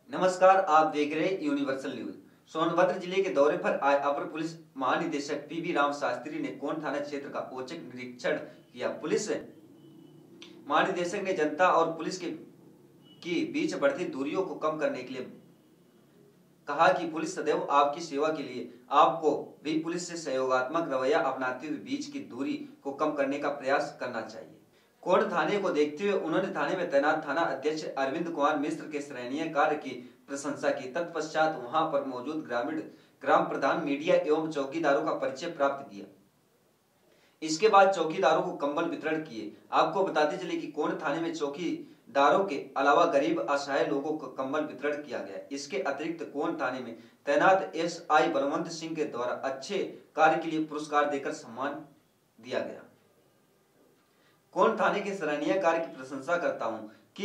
नमस्कार, आप देख रहे हैं यूनिवर्सल न्यूज। सोनभद्र जिले के दौरे पर आए अपर पुलिस महानिदेशक पीवी राम शास्त्री ने कोंड थाना क्षेत्र का औचक निरीक्षण किया। पुलिस महानिदेशक ने जनता और पुलिस के बीच बढ़ती दूरियों को कम करने के लिए कहा कि पुलिस सदैव आपकी सेवा के लिए आपको भी पुलिस से सहयोगात्मक रवैया अपनाते हुए बीच की दूरी को कम करने का प्रयास करना चाहिए। कोंड थाने को देखते हुए उन्होंने थाने में तैनात थाना अध्यक्ष अरविंद कुमार मिश्र के सराहनीय कार्य की प्रशंसा की। तत्पश्चात वहां पर मौजूद ग्राम प्रधान, मीडिया एवं चौकीदारों का परिचय प्राप्त किया। इसके बाद चौकीदारों को कंबल वितरण किए। आपको बताते चले कि कोंड थाने में चौकीदारों के अलावा गरीब असहाय लोगों को कंबल वितरण किया गया। इसके अतिरिक्त कोंड थाने में तैनात एसआई बलवंत सिंह के द्वारा अच्छे कार्य के लिए पुरस्कार देकर सम्मान दिया गया। कोंड थाने के सराहनीय कार्य की प्रशंसा करता हूं कि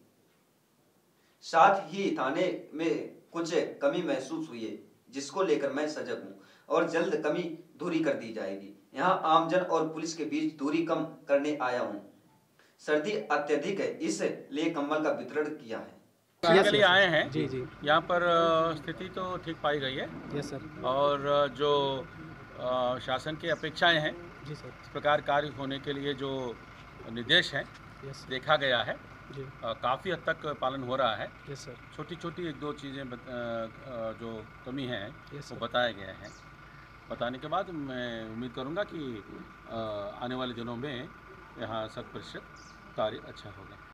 साथ ही थाने में कुछ कमी महसूस हुई है, जिसको लेकर मैं सजग हूं और जल्द कमी दूरी कर दी जाएगी। यहां आमजन और पुलिस के बीच दूरी कम करने आया हूं। सर्दी अत्यधिक है, इसलिए कंबल का वितरण किया है। के लिए आए हैं जी जी। यहाँ पर स्थिति तो ठीक पाई गई है। Yes sir. और जो शासन की अपेक्षाएं हैं जी सर। इस प्रकार कार्य होने के लिए जो निर्देश हैं यस देखा गया है, जी। काफ़ी हद तक पालन हो रहा है। Yes sir. छोटी छोटी एक दो चीज़ें जो कमी हैं यस वो सर। बताए गए हैं। बताने के बाद मैं उम्मीद करूंगा कि आने वाले दिनों में यहाँ 100% कार्य अच्छा होगा।